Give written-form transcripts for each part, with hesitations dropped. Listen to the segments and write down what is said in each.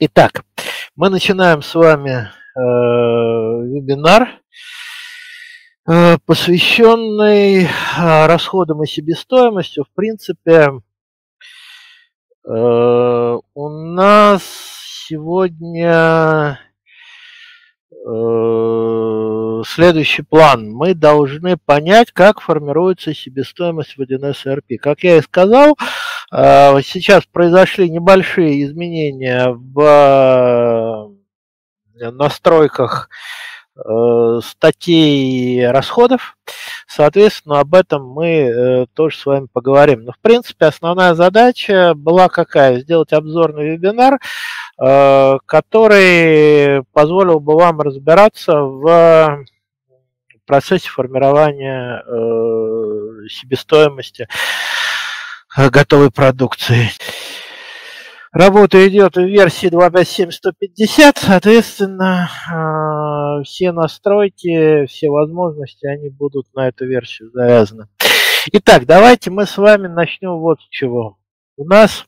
Итак, мы начинаем с вами вебинар, посвященный расходам и себестоимости. В принципе, у нас сегодня следующий план. Мы должны понять, как формируется себестоимость в 1С ERP. Как я и сказал, сейчас произошли небольшие изменения в настройках статей расходов. Соответственно, об этом мы тоже с вами поговорим. Но, в принципе, основная задача была какая? Сделать обзорный вебинар, который позволил бы вам разбираться в процессе формирования себестоимости готовой продукции. Работа идет в версии 2.5.7.150, соответственно, все настройки, все возможности, они будут на эту версию завязаны. Итак, давайте мы с вами начнем вот с чего. У нас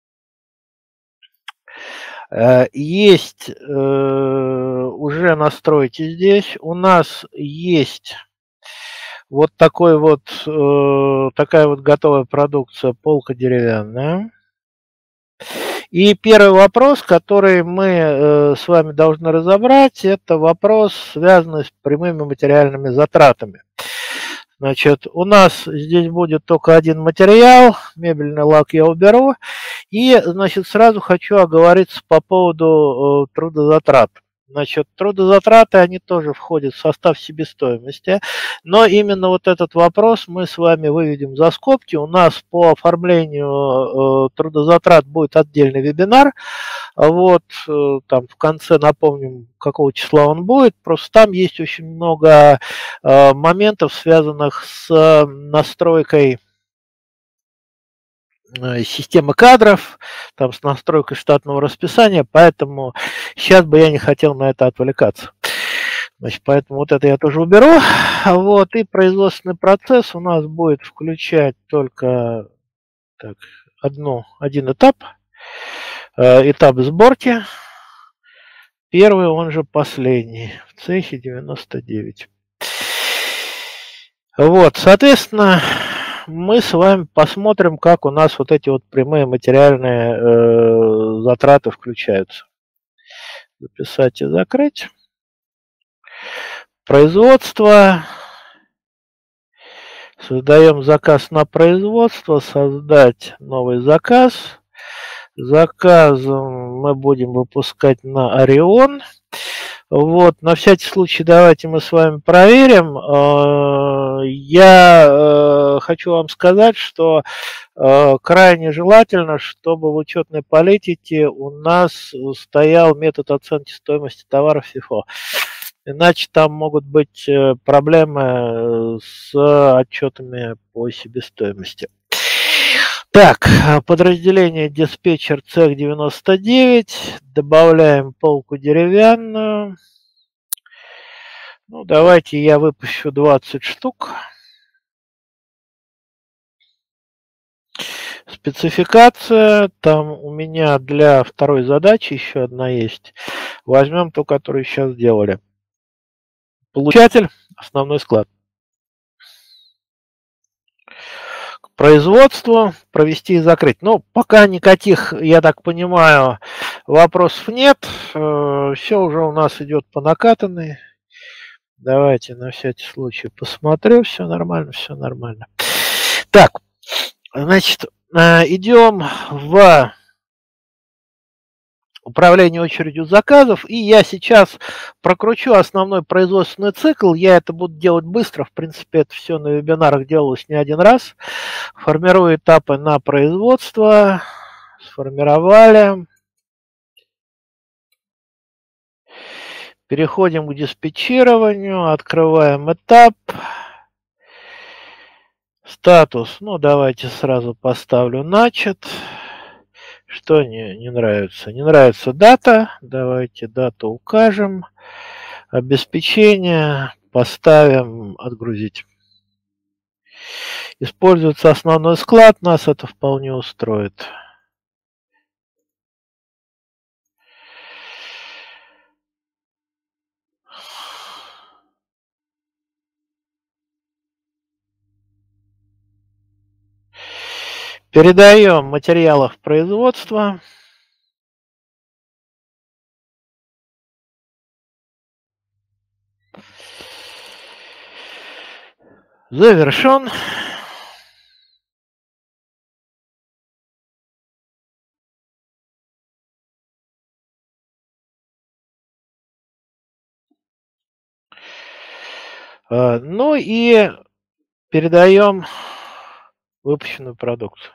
есть уже настройки здесь, у нас есть вот такая вот готовая продукция, полка деревянная. И первый вопрос, который мы с вами должны разобрать, это вопрос, связанный с прямыми материальными затратами. Значит, у нас здесь будет только один материал, мебельный лак я уберу. И, значит, сразу хочу оговориться по поводу трудозатрат. Значит, трудозатраты, они тоже входят в состав себестоимости, но именно вот этот вопрос мы с вами выведем за скобки. У нас по оформлению трудозатрат будет отдельный вебинар. Вот, там в конце напомним, какого числа он будет. Просто там есть очень много моментов, связанных с настройкой системы кадров, там с настройкой штатного расписания, поэтому сейчас бы я не хотел на это отвлекаться. Значит, поэтому вот это я тоже уберу. Вот, и производственный процесс у нас будет включать только один этап. Этап сборки. Первый, он же последний, в цехе 99. Вот, соответственно, мы с вами посмотрим, как у нас вот эти вот прямые материальные затраты включаются. Записать и закрыть. Производство. Создаем заказ на производство. Создать новый заказ. Заказом мы будем выпускать на Орион. Вот, на всякий случай давайте мы с вами проверим. Я хочу вам сказать, что крайне желательно, чтобы в учетной политике у нас стоял метод оценки стоимости товаров FIFO. Иначе там могут быть проблемы с отчетами по себестоимости. Так, подразделение диспетчер цех 99. Добавляем полку деревянную. Ну, давайте я выпущу 20 штук. Спецификация. Там у меня для второй задачи еще одна есть. Возьмем ту, которую сейчас сделали. Получатель. Основной склад. Производство, провести и закрыть. Ну, пока никаких, я так понимаю, вопросов нет. Все уже у нас идет по накатанной. Давайте на всякий случай посмотрю. Все нормально, все нормально. Так, значит, идем в управление очередью заказов, и я сейчас прокручу основной производственный цикл. Я это буду делать быстро, в принципе, это все на вебинарах делалось не один раз. Формирую этапы на производство. Сформировали. Переходим к диспетчированию, открываем этап. Статус, ну давайте сразу поставлю начат. Что не нравится? Не нравится дата. Давайте дату укажем. Обеспечение. Поставим отгрузить. Используется основной склад. Нас это вполне устроит. Передаем материалов производства. Завершен. Ну и передаем выпущенную продукцию.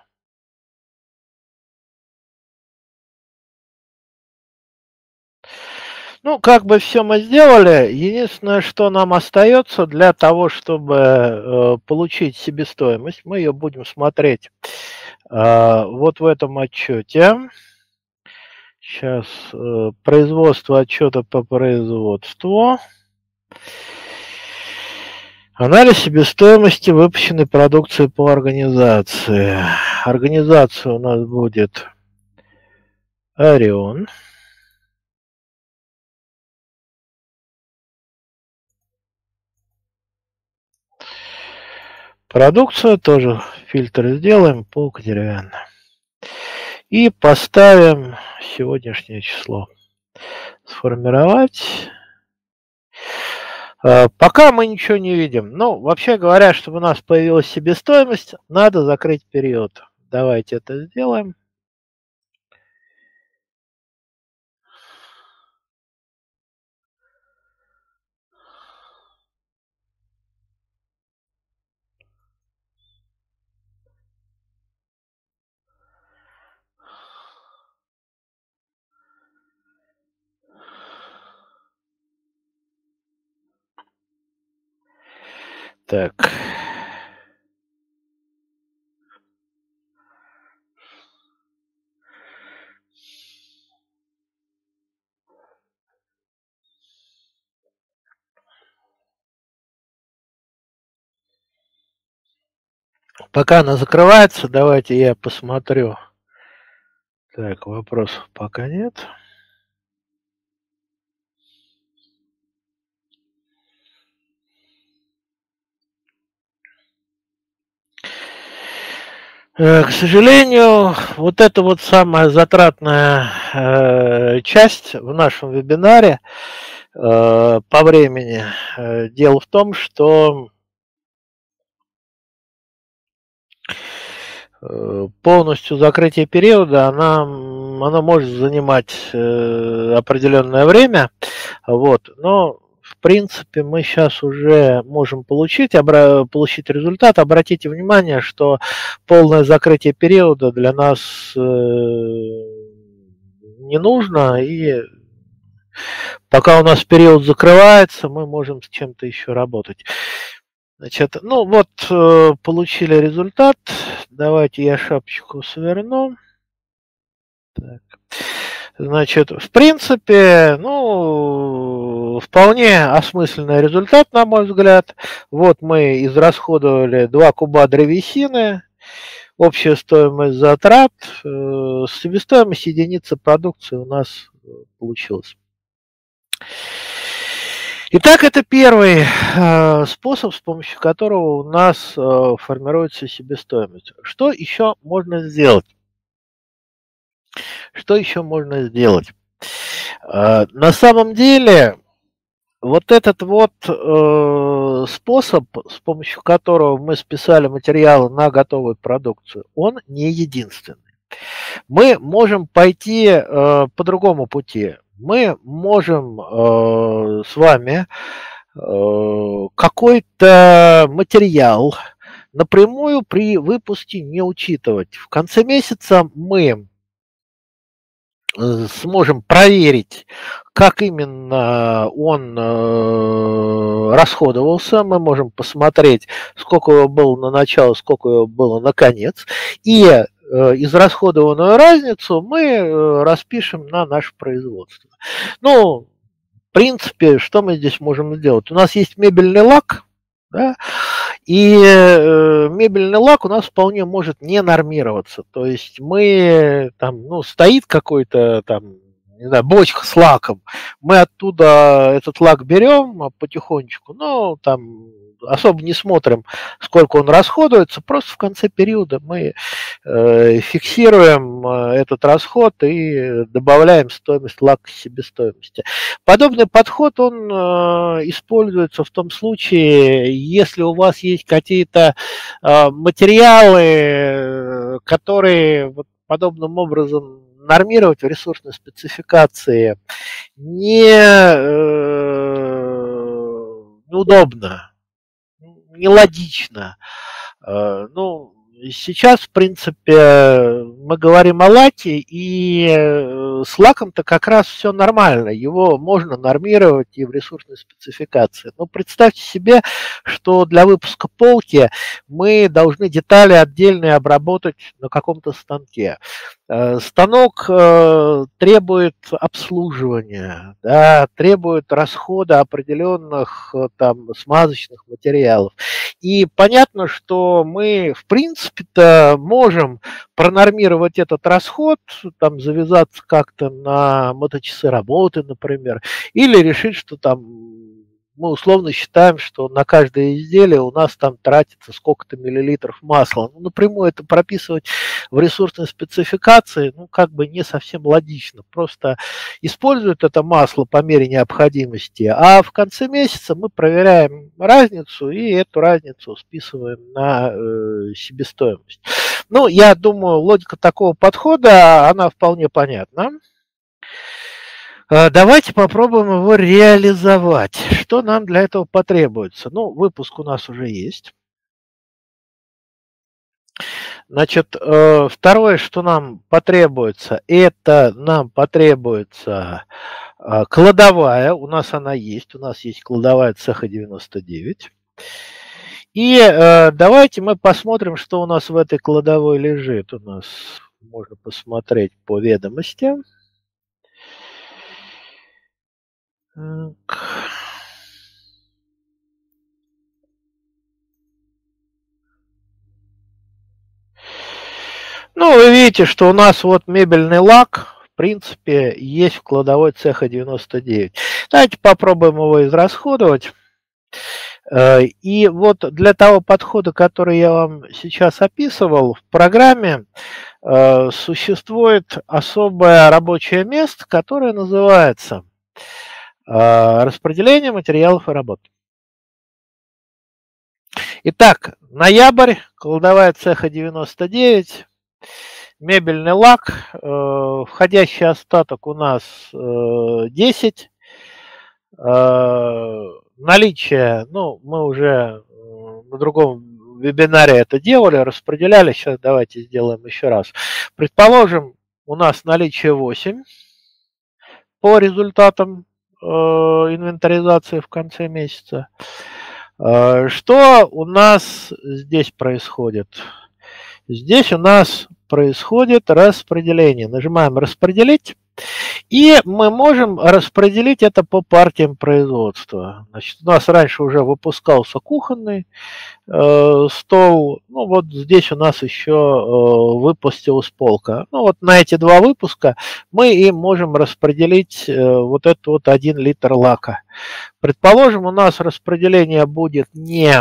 Ну, как бы все мы сделали. Единственное, что нам остается для того, чтобы получить себестоимость, мы ее будем смотреть вот в этом отчете. Сейчас производство отчета по производству. Анализ себестоимости выпущенной продукции по организации. Организация у нас будет Орион. Продукцию тоже фильтр сделаем, полка деревянная. И поставим сегодняшнее число. Сформировать. Пока мы ничего не видим. Ну, вообще говоря, чтобы у нас появилась себестоимость, надо закрыть период. Давайте это сделаем. Так. Пока она закрывается, давайте я посмотрю. Так, вопросов пока нет. К сожалению, вот это вот самая затратная часть в нашем вебинаре по времени. Дело в том, что полностью закрытие периода, она может занимать определенное время, вот, но в принципе мы сейчас уже можем получить результат. Обратите внимание, что полное закрытие периода для нас не нужно, и пока у нас период закрывается, мы можем с чем-то еще работать. Значит, ну вот, получили результат. Давайте я шапочку сверну. Так. Значит, в принципе, ну, вполне осмысленный результат, на мой взгляд. Вот мы израсходовали 2 куба древесины. Общая стоимость затрат, себестоимость единицы продукции у нас получилась. Итак, это первый способ, с помощью которого у нас формируется себестоимость. Что еще можно сделать? Что еще можно сделать? На самом деле, вот этот вот способ, с помощью которого мы списали материалы на готовую продукцию, он не единственный. Мы можем пойти по другому пути. Мы можем с вами какой-то материал напрямую при выпуске не учитывать. В конце месяца мы сможем проверить, как именно он расходовался. Мы можем посмотреть, сколько его было на начало, сколько его было на конец. И израсходованную разницу мы распишем на наше производство. Ну, в принципе, что мы здесь можем сделать? У нас есть мебельный лак, да, и мебельный лак у нас вполне может не нормироваться. То есть мы там, ну, стоит какой-то там, не знаю, бочка с лаком, мы оттуда этот лак берем потихонечку, ну, там особо не смотрим, сколько он расходуется, просто в конце периода мы фиксируем этот расход и добавляем стоимость лака к себестоимости. Подобный подход, он используется в том случае, если у вас есть какие-то материалы, которые вот подобным образом нормировать в ресурсной спецификации неудобно, нелогично. Ну, сейчас, в принципе, мы говорим о лаке, и с лаком-то как раз все нормально. Его можно нормировать и в ресурсной спецификации. Но представьте себе, что для выпуска полки мы должны детали отдельные обработать на каком-то станке. Станок требует обслуживания, да, требует расхода определенных там смазочных материалов. И понятно, что мы, в принципе-то, можем пронормировать этот расход, там, завязаться как-то на моточасы работы, например, или решить, что там мы условно считаем, что на каждое изделие у нас там тратится сколько-то миллилитров масла. Ну, напрямую это прописывать в ресурсной спецификации, ну, как бы не совсем логично. Просто используют это масло по мере необходимости, а в конце месяца мы проверяем разницу и эту разницу списываем на себестоимость. Ну, я думаю, логика такого подхода, она вполне понятна. Давайте попробуем его реализовать. Что нам для этого потребуется? Ну, выпуск у нас уже есть. Значит, второе, что нам потребуется, это нам потребуется кладовая. У нас она есть. У нас есть кладовая цеха 99. И давайте мы посмотрим, что у нас в этой кладовой лежит. У нас можно посмотреть по ведомостям. Так. Ну, вы видите, что у нас вот мебельный лак, в принципе, есть в кладовой цеха 99. Давайте попробуем его израсходовать. И вот для того подхода, который я вам сейчас описывал, в программе существует особое рабочее место, которое называется распределение материалов и работ. Итак, ноябрь, кладовая цеха 99, мебельный лак, входящий остаток у нас 10, наличие, ну, мы уже на другом вебинаре это делали, распределяли, сейчас давайте сделаем еще раз. Предположим, у нас наличие 8 по результатам инвентаризации в конце месяца. Что у нас здесь происходит? Здесь у нас происходит распределение. Нажимаем «Распределить». И мы можем распределить это по партиям производства. Значит, у нас раньше уже выпускался кухонный стол. Ну, вот здесь у нас еще выпустилась полка. Ну, вот на эти два выпуска мы и можем распределить вот этот вот 1 литр лака. Предположим, у нас распределение будет не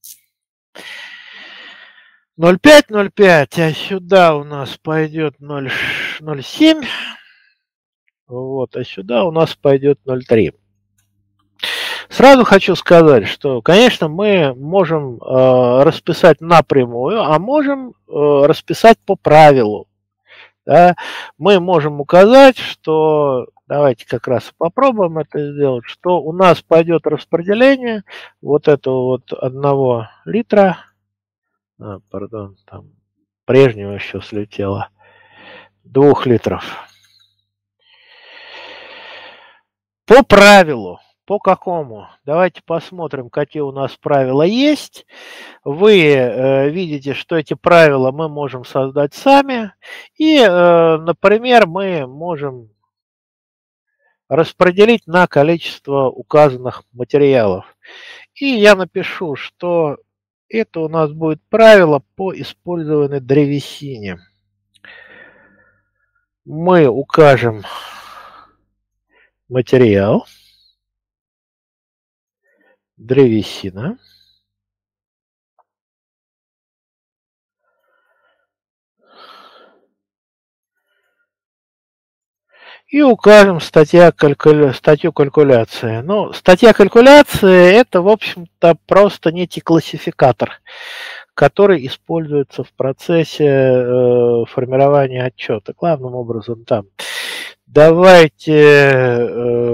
0,5, а сюда у нас пойдет 0,7. Вот, а сюда у нас пойдет 0,3. Сразу хочу сказать, что, конечно, мы можем расписать напрямую, а можем расписать по правилу. Да? Мы можем указать, что, давайте как раз попробуем это сделать, что у нас пойдет распределение вот этого вот 1 литра, пардон, там прежнего еще слетело, 2 литров. По правилу. По какому? Давайте посмотрим, какие у нас правила есть. Вы видите, что эти правила мы можем создать сами. И, например, мы можем распределить на количество указанных материалов. И я напишу, что это у нас будет правило по использованной древесине. Мы укажем материал, древесина. И укажем статью калькуляции. Ну, статья калькуляции – это, в общем-то, просто некий классификатор, который используется в процессе формирования отчета. Главным образом там. Давайте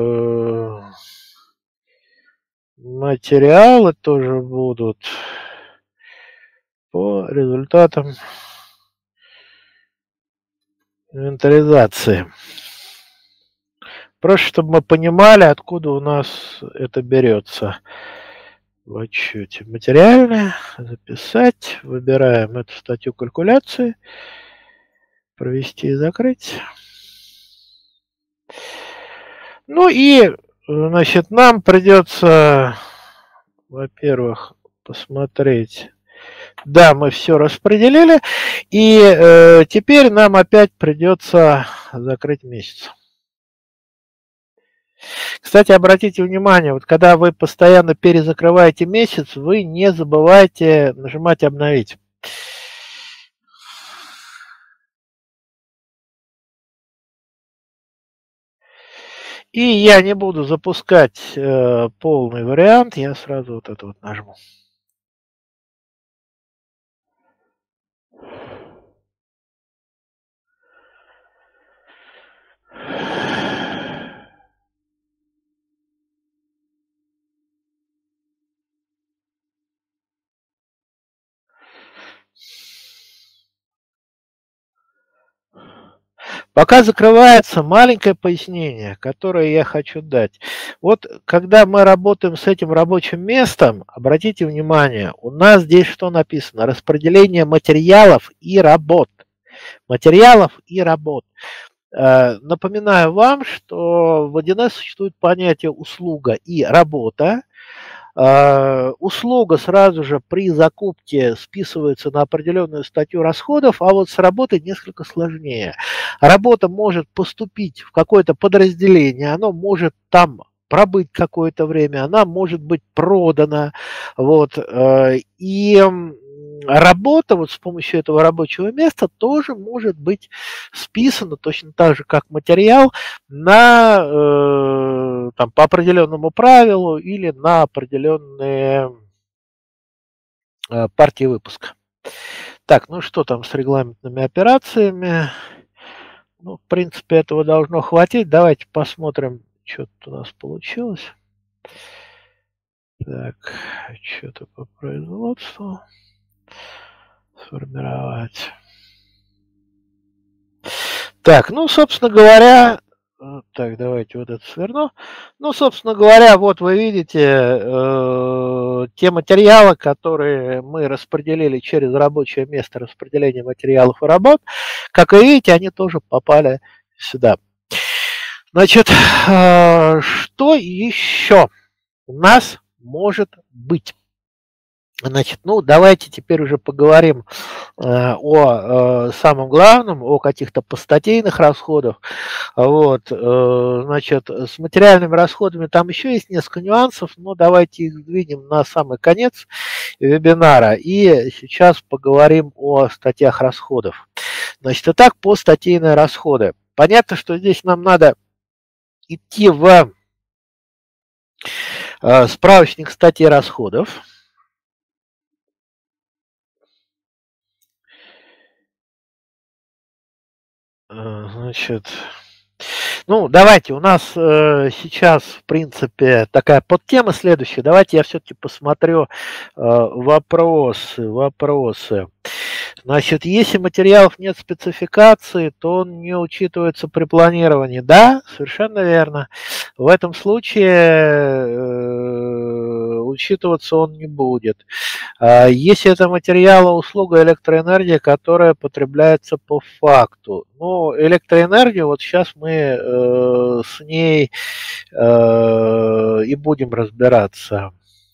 материалы тоже будут по результатам инвентаризации. Просто чтобы мы понимали, откуда у нас это берется. В отчете материальное, записать, выбираем эту статью калькуляции, провести и закрыть. Ну и, значит, нам придется, во-первых, посмотреть. Да, мы все распределили, и теперь нам опять придется закрыть месяц. Кстати, обратите внимание, вот когда вы постоянно перезакрываете месяц, вы не забывайте нажимать «Обновить». И я не буду запускать полный вариант, я сразу вот это вот нажму. Пока закрывается, маленькое пояснение, которое я хочу дать. Вот когда мы работаем с этим рабочим местом, обратите внимание, у нас здесь что написано? Распределение материалов и работ. Материалов и работ. Напоминаю вам, что в 1С существует понятие услуга и работа. Услуга сразу же при закупке списывается на определенную статью расходов, а вот с работой несколько сложнее. Работа может поступить в какое-то подразделение, оно может там пробыть какое-то время, она может быть продана. Вот, и работа вот с помощью этого рабочего места тоже может быть списана точно так же, как материал, на, там, по определенному правилу или на определенные партии выпуска. Так, ну что там с регламентными операциями? Ну, в принципе, этого должно хватить. Давайте посмотрим, что тут у нас получилось. Так, что-то по производству. Сформировать. Так, ну, собственно говоря, так, давайте вот это сверну. Ну, собственно говоря, вот вы видите те материалы, которые мы распределили через рабочее место распределения материалов и работ. Как вы видите, они тоже попали сюда. Значит, что еще у нас может быть? Значит, ну, давайте теперь уже поговорим о самом главном, о каких-то постатейных расходах. Вот, значит, с материальными расходами там еще есть несколько нюансов, но давайте их сдвинем на самый конец вебинара. И сейчас поговорим о статьях расходов. Значит, итак, по статейные расходы. Понятно, что здесь нам надо идти в справочник статей расходов. Значит, ну, давайте, у нас сейчас, в принципе, такая подтема следующая. Давайте я все-таки посмотрю вопросы. Значит, если материалов нет спецификации, то он не учитывается при планировании. Да, совершенно верно. В этом случае учитываться он не будет. Если это материал, услуга, электроэнергия, которая потребляется по факту. Ну, электроэнергию, вот сейчас мы с ней и будем разбираться.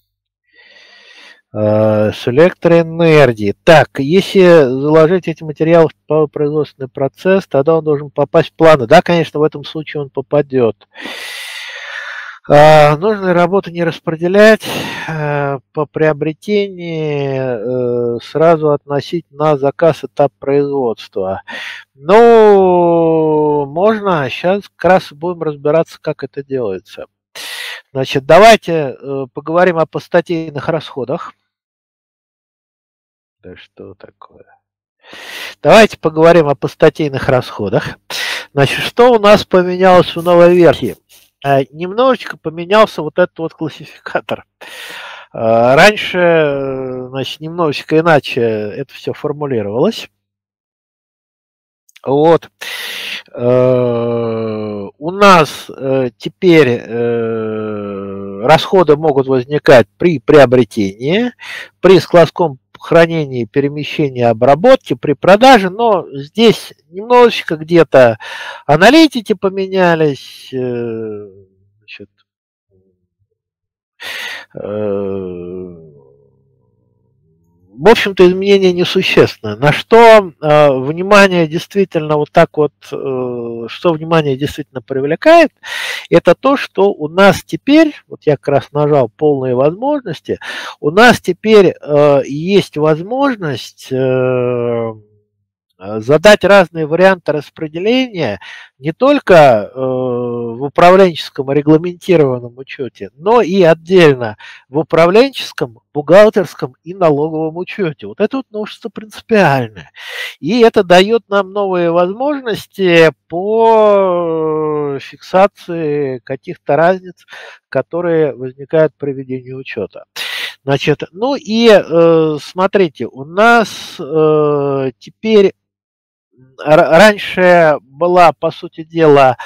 С электроэнергией. Так, если заложить эти материалы в производственный процесс, тогда он должен попасть в планы. Да, конечно, в этом случае он попадет. Нужные работы не распределять, по приобретении сразу относить на заказ этап производства. Ну, можно, сейчас как раз будем разбираться, как это делается. Значит, давайте поговорим о постатейных расходах. Да что такое? Давайте поговорим о постатейных расходах. Значит, что у нас поменялось в новой версии? Немножечко поменялся вот этот вот классификатор. Раньше, значит, немножечко иначе это все формулировалось. Вот. У нас теперь расходы могут возникать при приобретении, при складском хранении, перемещении, обработке, при продаже, но здесь немножечко где-то аналитики поменялись, значит, в общем-то, изменения несущественны. На что внимание действительно вот так вот, что внимание действительно привлекает, это то, что у нас теперь, вот я как раз нажал полные возможности, у нас теперь есть возможность задать разные варианты распределения не только в управленческом регламентированном учете, но и отдельно в управленческом, бухгалтерском и налоговом учете. Вот это вот новшество принципиальное. И это дает нам новые возможности по фиксации каких-то разниц, которые возникают при ведении учета. Значит, ну и смотрите, у нас теперь раньше была, по сути дела,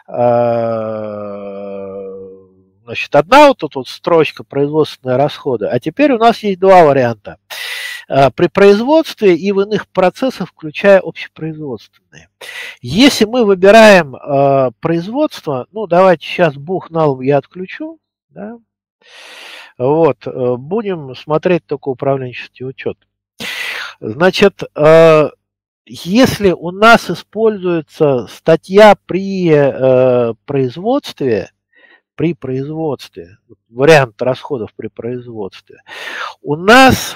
значит, одна вот тут вот строчка производственные расходы, а теперь у нас есть два варианта. При производстве и в иных процессах, включая общепроизводственные. Если мы выбираем производство, ну давайте сейчас бухналом я отключу, да, вот, будем смотреть только управленческий учет. Значит, если у нас используется статья при производстве, вариант расходов при производстве, у нас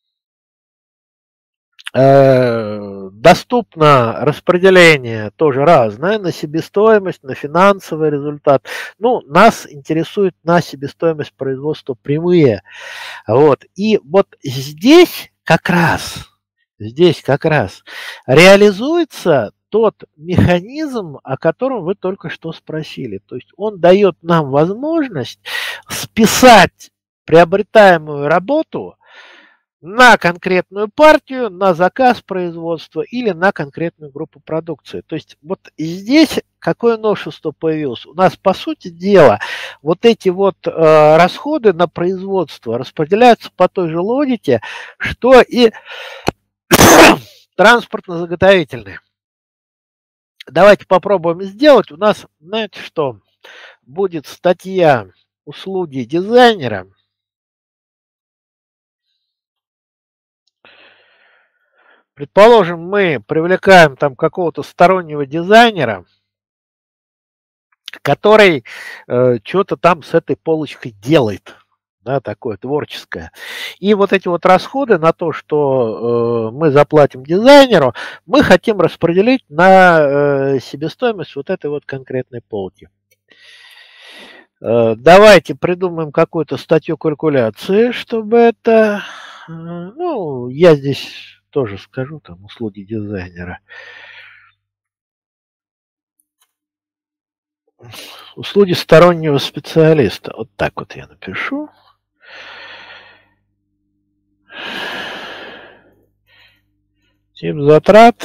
доступно распределение тоже разное на себестоимость, на финансовый результат. Ну, нас интересует на себестоимость производства прямые. Вот. И вот здесь как раз реализуется тот механизм, о котором вы только что спросили. То есть он дает нам возможность списать приобретаемую работу на конкретную партию, на заказ производства или на конкретную группу продукции. То есть вот здесь какое новшество появилось? У нас, по сути дела, вот эти вот расходы на производство распределяются по той же логике, что и транспортно-заготовительные. Давайте попробуем сделать. У нас, знаете что, будет статья услуги дизайнера. Предположим, мы привлекаем там какого-то стороннего дизайнера, который что-то там с этой полочкой делает, да, такое творческое. И вот эти вот расходы на то, что мы заплатим дизайнеру, мы хотим распределить на себестоимость вот этой вот конкретной полки. Давайте придумаем какую-то статью калькуляции, чтобы это... Ну, я здесь тоже скажу, там, услуги дизайнера. Услуги стороннего специалиста. Вот так вот я напишу. Тип затрат.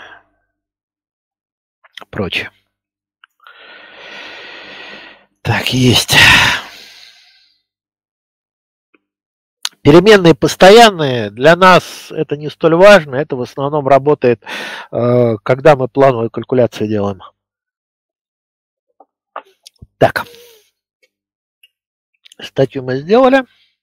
Прочее. Так, есть. Переменные постоянные для нас это не столь важно. Это в основном работает, когда мы плановые калькуляции делаем. Так. Статью мы сделали.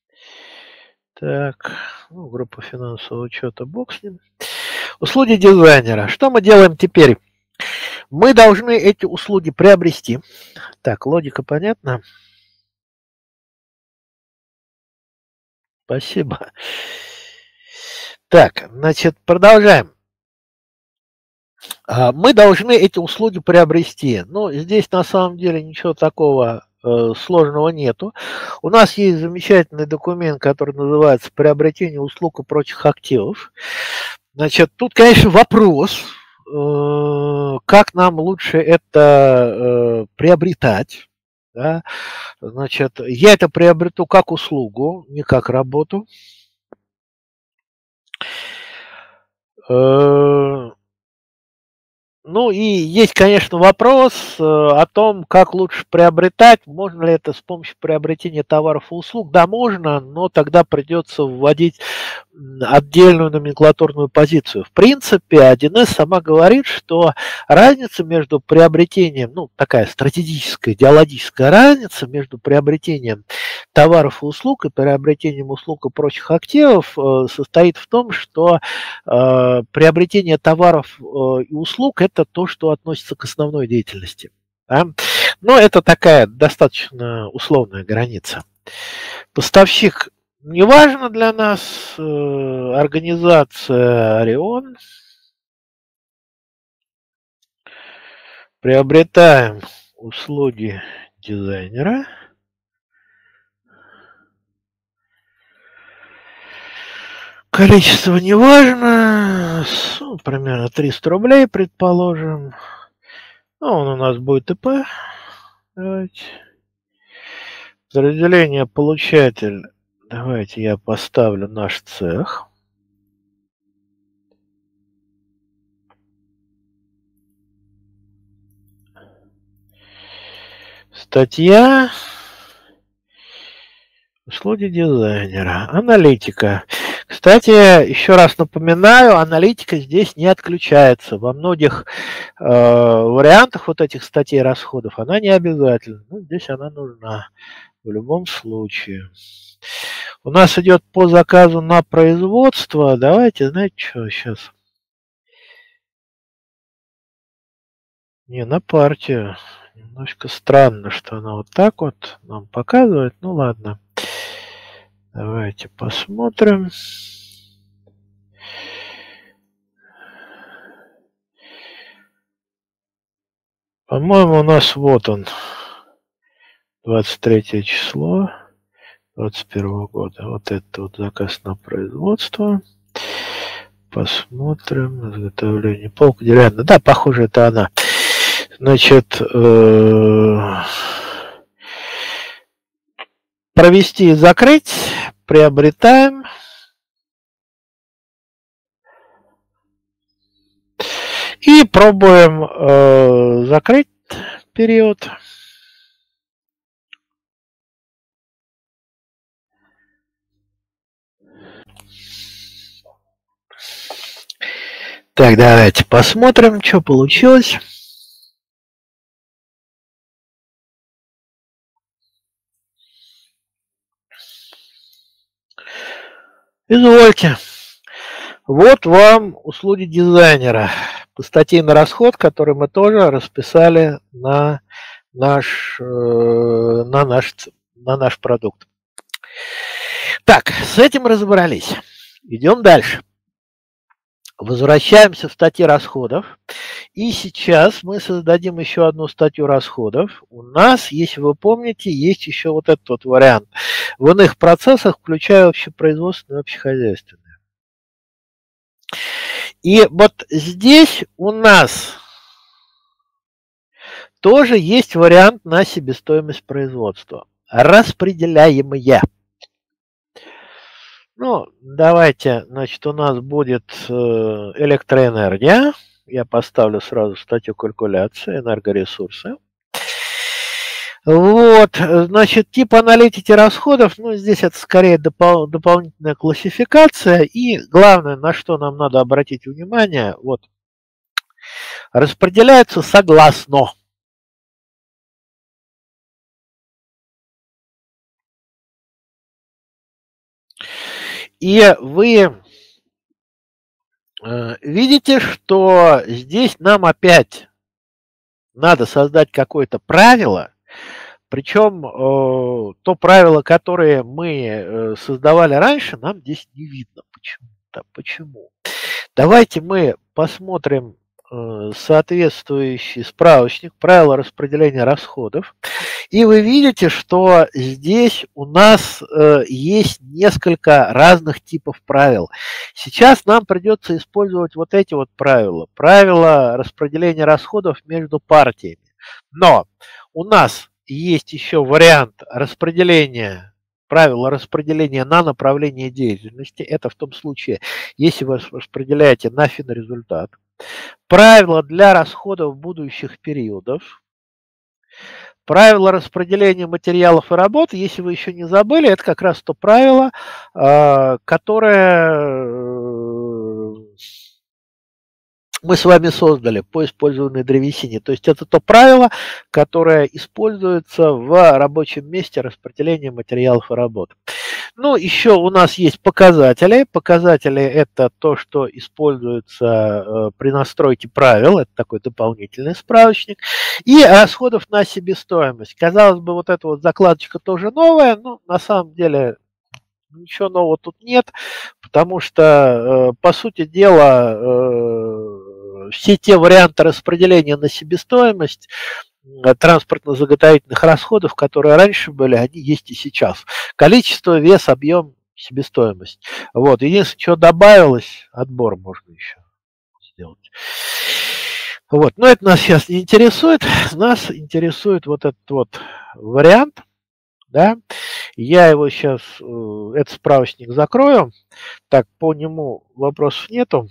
Так, ну, группа финансового учета, бог с ним. Услуги дизайнера. Что мы делаем теперь? Мы должны эти услуги приобрести. Так, логика понятна? Спасибо. Так, значит, продолжаем. Мы должны эти услуги приобрести. Ну, здесь на самом деле ничего такого сложного нету. У нас есть замечательный документ, который называется «Приобретение услуг и прочих активов». Значит, тут, конечно, вопрос, как нам лучше это приобретать. Да? Значит, я это приобрету как услугу, не как работу. Ну и есть, конечно, вопрос о том, как лучше приобретать. Можно ли это с помощью приобретения товаров и услуг? Да, можно, но тогда придется вводить отдельную номенклатурную позицию. В принципе, 1С сама говорит, что разница между приобретением, ну, такая стратегическая, идеологическая разница между приобретением товаров и услуг и приобретением услуг и прочих активов состоит в том, что приобретение товаров и услуг – это то, что относится к основной деятельности. Да? Но это такая достаточно условная граница. Поставщик не важно для нас, организация Орион. Приобретаем услуги дизайнера. Количество не важно, ну, примерно 300 рублей, предположим. Ну, он у нас будет ИП. Давайте. Разделение получатель. Давайте я поставлю наш цех. Статья. Услуги дизайнера. Аналитика. Кстати, еще раз напоминаю, аналитика здесь не отключается. Во многих вариантах вот этих статей расходов она не обязательна. Но здесь она нужна в любом случае. У нас идет по заказу на производство. Давайте, знаете что, сейчас. Не, на партию. Немножко странно, что она вот так вот нам показывает. Ну ладно. Давайте посмотрим. По-моему, у нас вот он. 23 число 2021 года. Вот это вот заказ на производство. Посмотрим. Изготовление полка деревянная. Да, похоже, это она. Значит, провести и закрыть. Приобретаем. И пробуем закрыть период. Так, давайте посмотрим, что получилось. Извольте. Вот вам услуги дизайнера по статье на расход, которые мы тоже расписали на наш продукт. Так, с этим разобрались. Идем дальше. Возвращаемся в статьи расходов. И сейчас мы создадим еще одну статью расходов. У нас, если вы помните, есть еще вот этот вот вариант. В иных процессах, включая общепроизводственные и общехозяйственные. И вот здесь у нас тоже есть вариант на себестоимость производства. Распределяемые. Ну, давайте, значит, у нас будет электроэнергия. Я поставлю сразу статью калькуляции, энергоресурсы. Вот, значит, тип аналитики расходов, ну, здесь это скорее дополнительная классификация. И главное, на что нам надо обратить внимание, вот, распределяется согласно. И вы видите, что здесь нам опять надо создать какое-то правило, Причем то правило, которое мы создавали раньше, нам здесь не видно почему-то. Почему? Давайте мы посмотрим соответствующий справочник правила распределения расходов. И вы видите, что здесь у нас есть несколько разных типов правил. Сейчас нам придется использовать вот эти вот правила. Правила распределения расходов между партиями. Но у нас есть еще вариант распределения, правила распределения на направление деятельности. Это в том случае, если вы распределяете на финрезультат. Правила для расходов будущих периодов. Правило распределения материалов и работ, если вы еще не забыли, это как раз то правило, которое мы с вами создали по использованной древесине. То есть это то правило, которое используется в рабочем месте распределения материалов и работ. Ну, еще у нас есть показатели. Показатели – это то, что используется при настройке правил. Это такой дополнительный справочник. И расходов на себестоимость. Казалось бы, вот эта вот закладочка тоже новая, но на самом деле ничего нового тут нет, потому что, по сути дела, все те варианты распределения на себестоимость транспортно-заготовительных расходов, которые раньше были, они есть и сейчас. Количество, вес, объем, себестоимость. Вот. Единственное, что добавилось, отбор можно еще сделать. Вот. Но это нас сейчас не интересует. Нас интересует вот этот вот вариант. Да? Я его сейчас, этот справочник закрою. Так, по нему вопросов нету.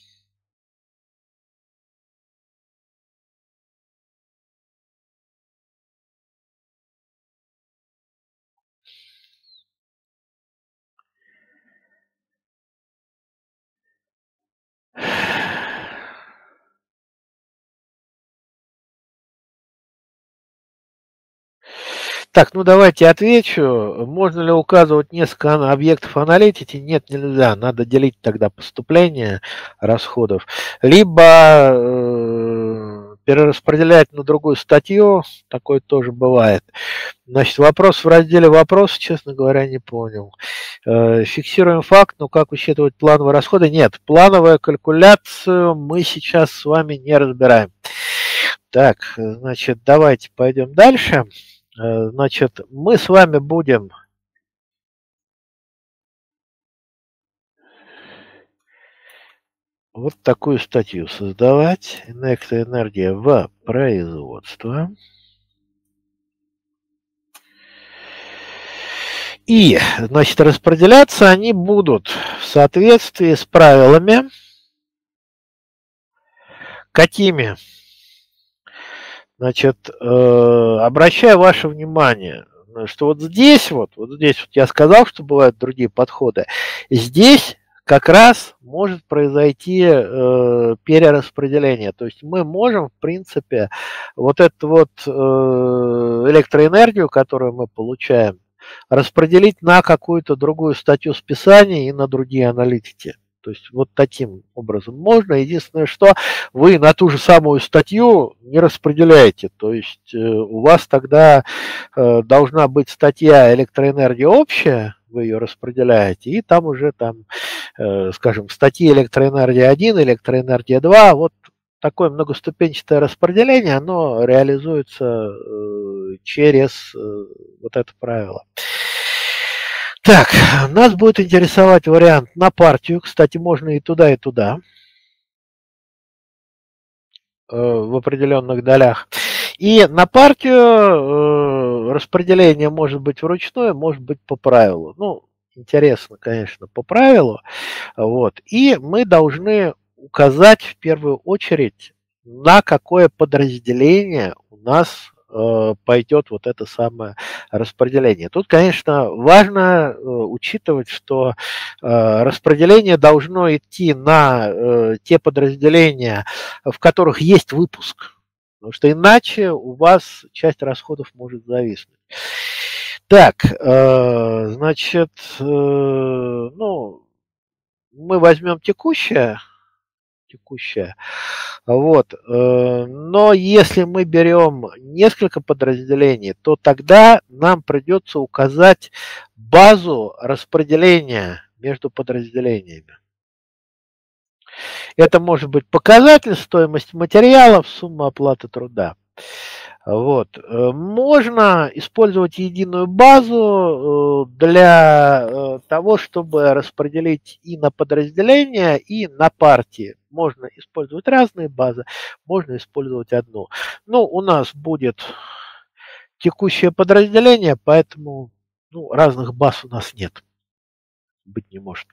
Так, ну давайте отвечу. Можно ли указывать несколько объектов аналитики? Нет, нельзя. Надо делить тогда поступления расходов. Либо перераспределять на другую статью. Такое тоже бывает. Значит, вопрос в разделе «Вопрос», честно говоря, не понял. Фиксируем факт, но как учитывать плановые расходы? Нет, плановую калькуляцию мы сейчас с вами не разбираем. Так, значит, давайте пойдем дальше. Значит, мы с вами будем вот такую статью создавать. Электроэнергия в производство. И, значит, распределяться они будут в соответствии с правилами. Какими? Значит, обращаю ваше внимание, что вот здесь вот я сказал, что бывают другие подходы. Здесь как раз может произойти перераспределение. То есть мы можем, в принципе, вот эту вот электроэнергию, которую мы получаем, распределить на какую-то другую статью списания и на другие аналитики. То есть вот таким образом можно. Единственное, что вы на ту же самую статью не распределяете. То есть у вас тогда должна быть статья электроэнергия общая, вы ее распределяете, и там уже там, скажем, статьи электроэнергия 1, электроэнергия 2, вот такое многоступенчатое распределение, оно реализуется через вот это правило. Так, нас будет интересовать вариант на партию. Кстати, можно и туда, в определенных долях. И на партию распределение может быть вручную, может быть по правилу. Ну, интересно, конечно, по правилу. Вот. И мы должны указать в первую очередь, на какое подразделение у нас пойдет вот это самое распределение. Тут, конечно, важно учитывать, что распределение должно идти на те подразделения, в которых есть выпуск, потому что иначе у вас часть расходов может зависнуть. Так, значит, ну, мы возьмем текущее. текущая. Вот. Но если мы берем несколько подразделений, то тогда нам придется указать базу распределения между подразделениями. Это может быть показатель, стоимость материалов, сумма оплаты труда. Вот. Можно использовать единую базу для того, чтобы распределить и на подразделения, и на партии. Можно использовать разные базы, можно использовать одну. Ну, у нас будет текущее подразделение, поэтому разных баз у нас нет. Быть не может.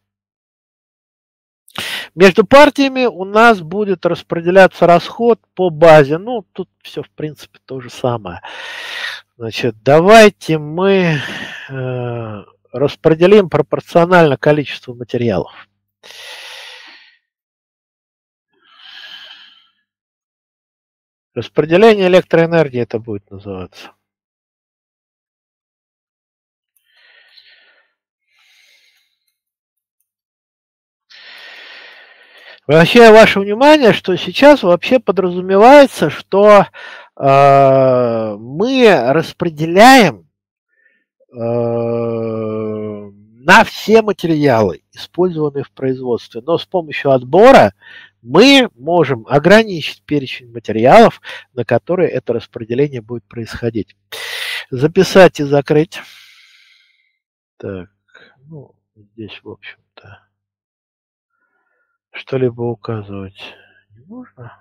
Между партиями у нас будет распределяться расход по базе. Ну, тут все, в принципе, то же самое. Значит, давайте мы распределим пропорционально количеству материалов. Распределение электроэнергии это будет называться. Обращаю ваше внимание, что сейчас вообще подразумевается, что мы распределяем на все материалы, использованные в производстве. Но с помощью отбора мы можем ограничить перечень материалов, на которые это распределение будет происходить. Записать и закрыть. Так, здесь, в общем-то, что-либо указывать не нужно.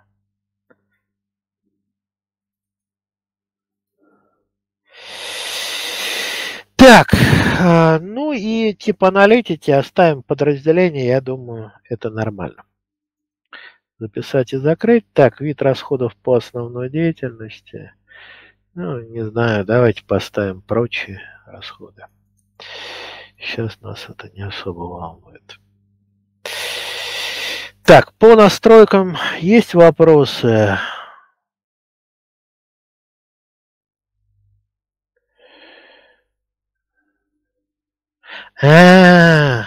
Так, ну и тип аналитики оставим подразделение, я думаю, это нормально. Записать и закрыть. Так, вид расходов по основной деятельности. Ну, не знаю, давайте поставим прочие расходы. Сейчас нас это не особо волнует. Так, по настройкам есть вопросы? Да.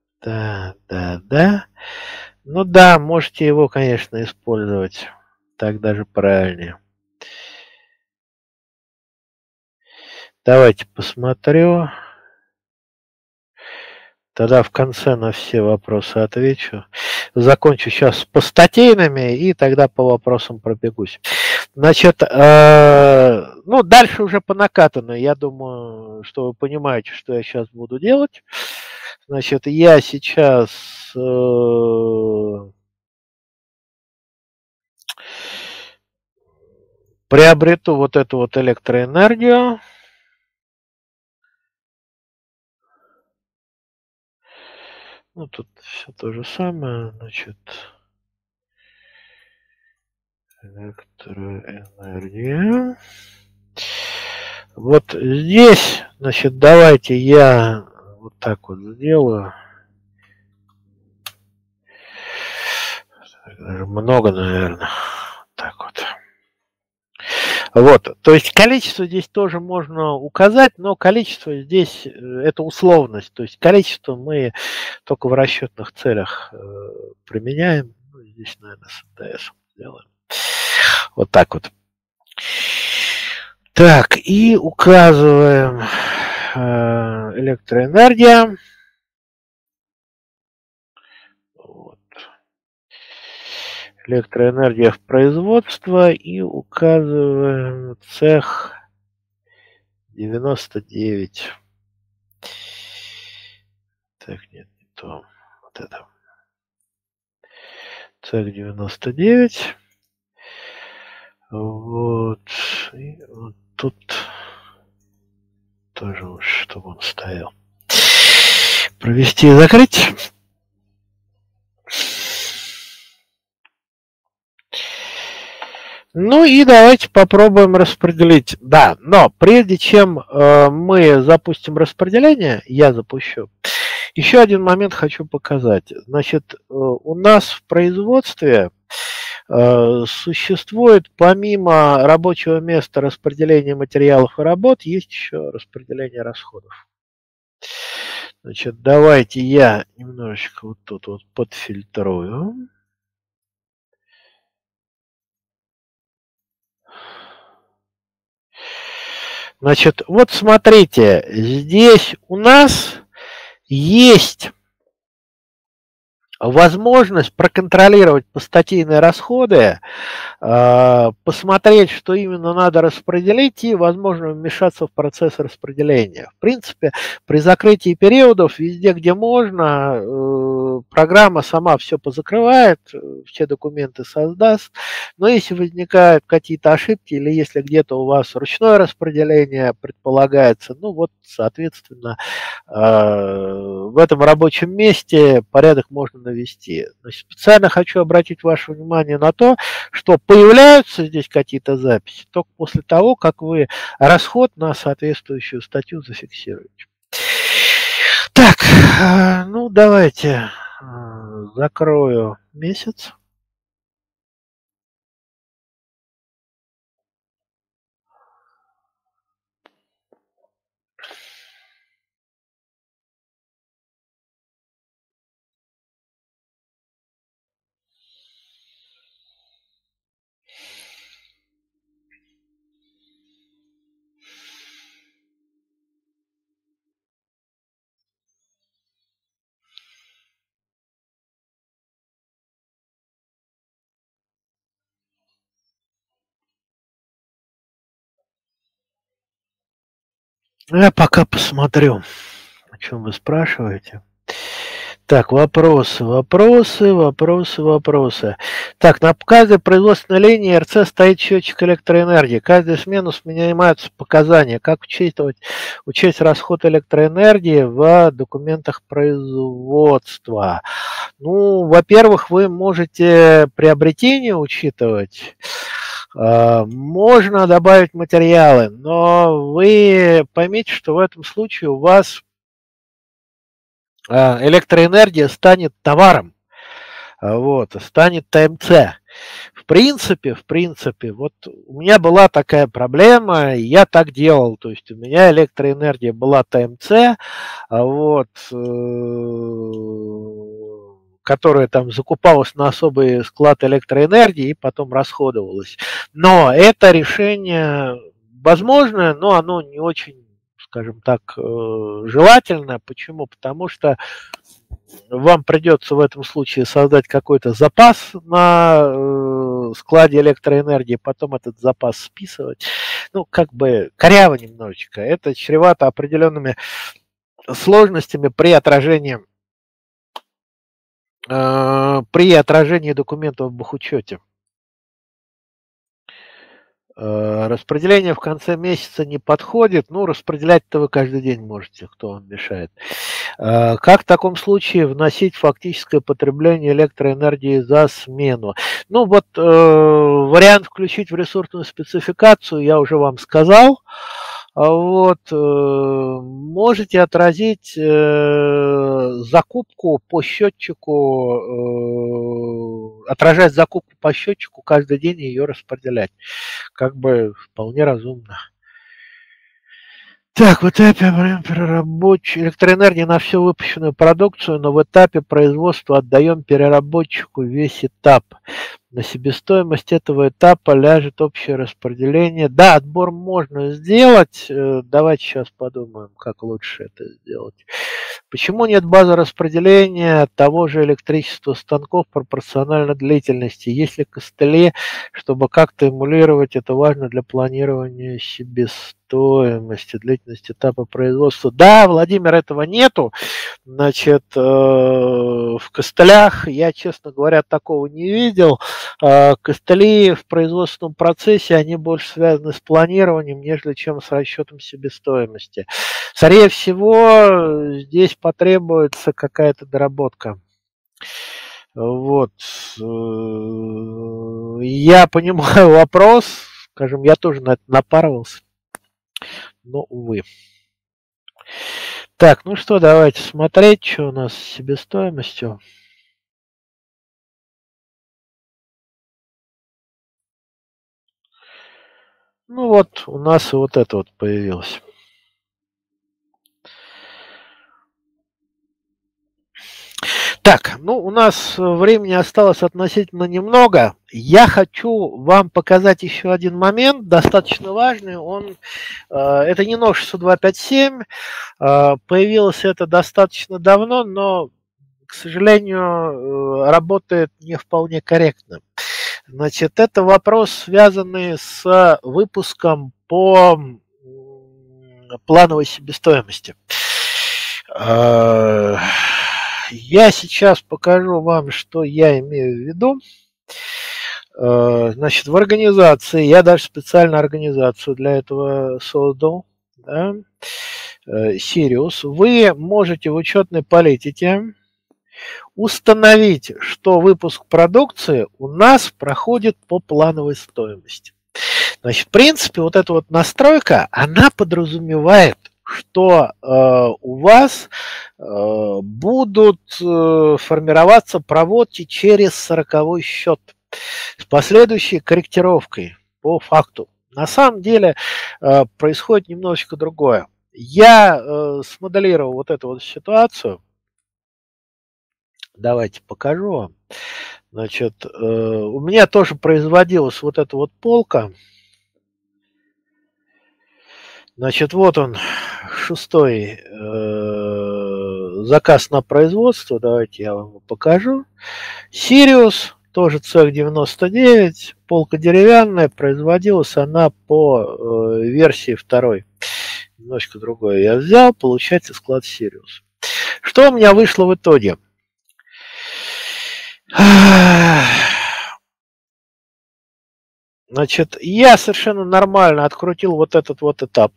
Ну да, можете его, конечно, использовать. Так даже правильнее. Давайте посмотрю. Тогда в конце на все вопросы отвечу. Закончу сейчас по статейными и тогда по вопросам пробегусь. Значит, дальше уже по накатанной. Я думаю, что вы понимаете, что я сейчас буду делать. Значит, я сейчас приобрету вот эту вот электроэнергию. Ну, тут все то же самое, значит, электроэнергия. Вот здесь, значит, давайте я вот так вот сделаю. Даже много, наверное. Так вот. Вот, то есть количество здесь тоже можно указать, но количество здесь это условность, то есть количество мы только в расчетных целях применяем. Ну, здесь, наверное, с НДС сделаем. Вот так вот. Так, и указываем электроэнергия. Вот. Электроэнергия в производство и указываем цех 99. Так, нет, не то. Вот это. Цех 99. Вот. И вот тут тоже лучше, чтобы он стоял. Провести и закрыть. Ну и давайте попробуем распределить. Да, но прежде чем мы запустим распределение, я запущу, еще один момент хочу показать. Значит, у нас в производстве существует помимо рабочего места распределения материалов и работ, есть еще распределение расходов. Значит, давайте я немножечко вот тут вот подфильтрую. Значит, вот смотрите, здесь у нас есть возможность проконтролировать постатейные расходы, посмотреть, что именно надо распределить, и, возможно, вмешаться в процесс распределения. В принципе, при закрытии периодов, везде, где можно, программа сама все позакрывает, все документы создаст, но если возникают какие-то ошибки или если где-то у вас ручное распределение предполагается, ну вот, соответственно, в этом рабочем месте порядок можно навести. Значит, специально хочу обратить ваше внимание на то, что появляются здесь какие-то записи только после того, как вы расход на соответствующую статью зафиксируете. Так, ну давайте закрою месяц. Я пока посмотрю, о чем вы спрашиваете. Так, вопросы. Так, на каждой производственной линии РЦ стоит счетчик электроэнергии. Каждую смену снимаются показания. Как учесть расход электроэнергии в документах производства? Ну, во-первых, вы можете приобретение учитывать. Можно добавить материалы, но вы поймите, что в этом случае у вас электроэнергия станет товаром, вот, станет ТМЦ. В принципе, вот у меня была такая проблема, и я так делал, то есть у меня электроэнергия была ТМЦ, вот, которая там закупалась на особый склад электроэнергии и потом расходовалась. Но это решение возможное, но оно не очень, скажем так, желательно. Почему? Потому что вам придется в этом случае создать какой-то запас на складе электроэнергии, потом этот запас списывать. Ну, как бы коряво немножечко. Это чревато определенными сложностями при отражении документов в бухучете. Распределение в конце месяца не подходит. Ну, распределять-то вы каждый день можете, кто вам мешает. Как в таком случае вносить фактическое потребление электроэнергии за смену? Ну, вот вариант включить в ресурсную спецификацию я уже вам сказал. Вот, можете отразить закупку по счетчику, отражать закупку по счетчику каждый день и ее распределять. Как бы вполне разумно. Так, в этапе электроэнергии на всю выпущенную продукцию, но в этапе производства отдаем переработчику весь этап. На себестоимость этого этапа ляжет общее распределение. Да, отбор можно сделать. Давайте сейчас подумаем, как лучше это сделать. Почему нет базы распределения того же электричества станков пропорционально длительности? Есть ли костыли, чтобы как-то эмулировать это важно для планирования себестоимости, длительности этапа производства? Да, Владимир, этого нету. Значит, в костылях я, честно говоря, такого не видел. Костыли в производственном процессе, они больше связаны с планированием, нежели чем с расчетом себестоимости. Скорее всего, здесь потребуется какая-то доработка. Вот. Я понимаю вопрос, скажем, я тоже на это напарывался, но, увы. Так, ну что, давайте смотреть, что у нас с себестоимостью. Ну вот, у нас и вот это вот появилось. Так, ну у нас времени осталось относительно немного. Я хочу вам показать еще один момент, достаточно важный. Это не нож 6257, появилось это достаточно давно, но, к сожалению, работает не вполне корректно. Значит, это вопрос, связанный с выпуском по плановой себестоимости. Я сейчас покажу вам, что я имею в виду. Значит, в организации, я даже специально организацию для этого создал, да, Sirius, вы можете в учетной политике установить, что выпуск продукции у нас проходит по плановой стоимости. Значит, в принципе, вот эта вот настройка, она подразумевает, что у вас будут формироваться проводки через 40-й счет с последующей корректировкой по факту. На самом деле происходит немножечко другое. Я смоделировал вот эту вот ситуацию. Давайте покажу вам. Значит, у меня тоже производилась вот эта вот полка. Значит, вот он, 6-й заказ на производство. Давайте я вам покажу. Sirius, тоже цех 99, полка деревянная, производилась она по версии 2. Немножко другое я взял, получается склад Sirius. Что у меня вышло в итоге? Значит, я совершенно нормально открутил вот этот вот этап.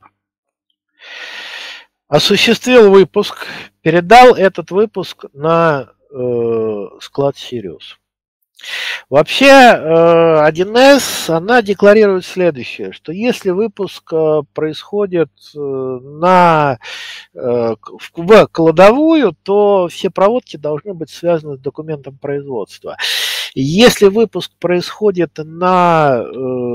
Осуществил выпуск, передал этот выпуск на склад Sirius. Вообще 1С, она декларирует следующее, что если выпуск происходит в кладовую, то все проводки должны быть связаны с документом производства. Если выпуск происходит на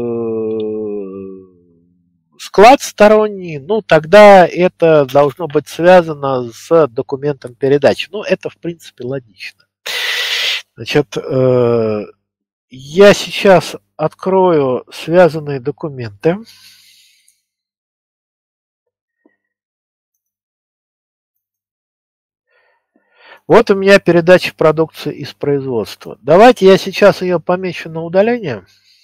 склад сторонний, ну тогда это должно быть связано с документом передачи. Ну это в принципе логично. Значит, я сейчас открою связанные документы. Вот у меня передача продукции из производства. Давайте я сейчас ее помечу на удаление.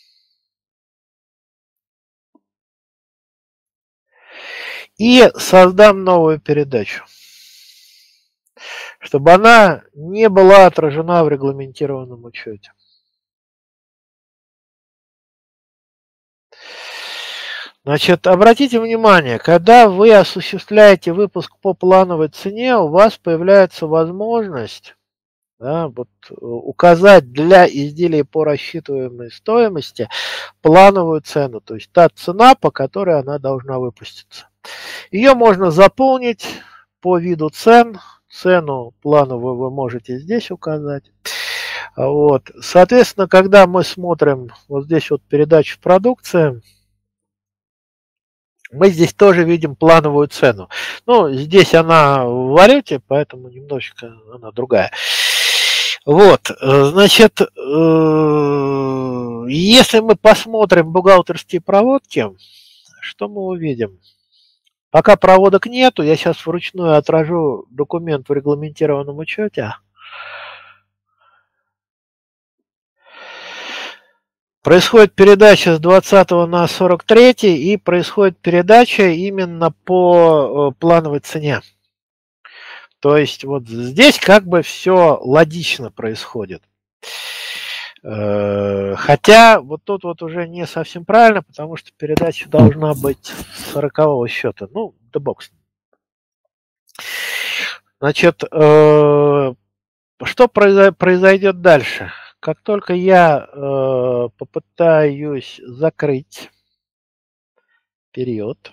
И создам новую передачу, чтобы она не была отражена в регламентированном учете. Значит, обратите внимание, когда вы осуществляете выпуск по плановой цене, у вас появляется возможность, да, вот, указать для изделий по рассчитываемой стоимости плановую цену, то есть та цена, по которой она должна выпуститься. Ее можно заполнить по виду цен. Цену плановую вы можете здесь указать. Вот. Соответственно, когда мы смотрим вот здесь вот передачу продукции, мы здесь тоже видим плановую цену. Ну, здесь она в валюте, поэтому немножечко она другая. Вот, значит, если мы посмотрим бухгалтерские проводки, что мы увидим? Пока проводок нету, я сейчас вручную отражу документ в регламентированном учете. Происходит передача с 20 на 43 и происходит передача именно по плановой цене. То есть вот здесь как бы все логично происходит. Хотя вот тут вот уже не совсем правильно, потому что передача должна быть с 40-го счета. Ну, да бог с ним. Значит, что произойдет дальше? Как только я попытаюсь закрыть период,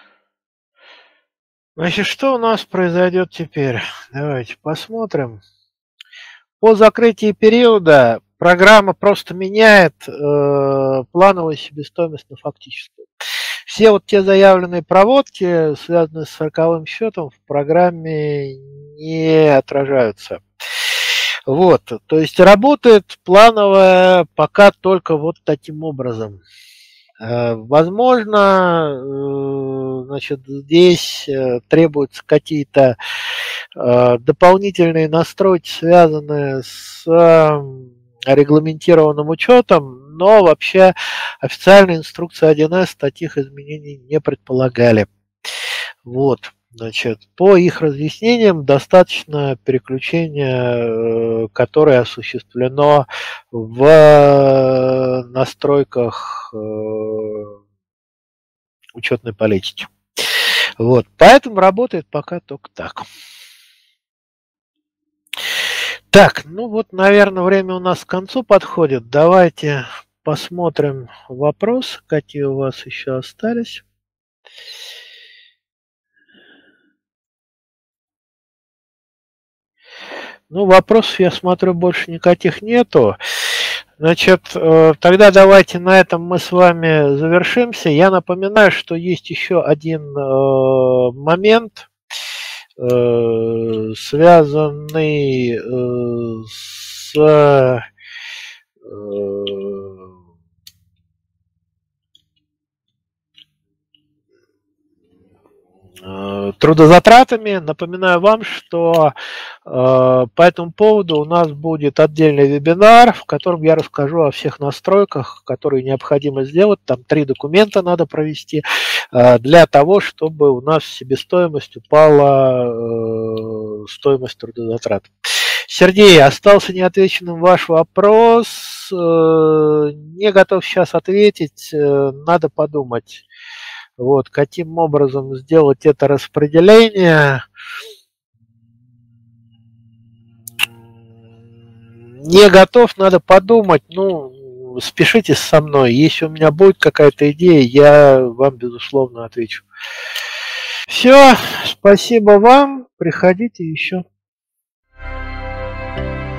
значит, что у нас произойдет теперь? Давайте посмотрим. по закрытии периода программа просто меняет плановую себестоимость на фактическую. Все вот те заявленные проводки, связанные с 40-м счетом, в программе не отражаются. Вот, то есть работает плановая пока только вот таким образом. Возможно, значит, здесь требуются какие-то дополнительные настройки, связанные с регламентированным учетом, но вообще официальная инструкция 1С таких изменений не предполагали. Вот. Значит, по их разъяснениям достаточно переключения, которое осуществлено в настройках учетной политики. Вот. Поэтому работает пока только так. Так, ну вот, наверное, время у нас к концу подходит. Давайте посмотрим вопросы, какие у вас еще остались. Ну, вопросов, я смотрю, больше никаких нету. Значит, тогда давайте на этом мы с вами завершимся. Я напоминаю, что есть еще один момент, связанный с трудозатратами. Напоминаю вам, что по этому поводу у нас будет отдельный вебинар, в котором я расскажу о всех настройках, которые необходимо сделать. Там 3 документа надо провести для того, чтобы у нас в себестоимость упала стоимость трудозатрат. Сергей, остался неотвеченным ваш вопрос. Не готов сейчас ответить, надо подумать. Вот, каким образом сделать это распределение. Не готов, надо подумать. Ну, спешитесь со мной. Если у меня будет какая-то идея, я вам, безусловно, отвечу. Все, спасибо вам. Приходите еще.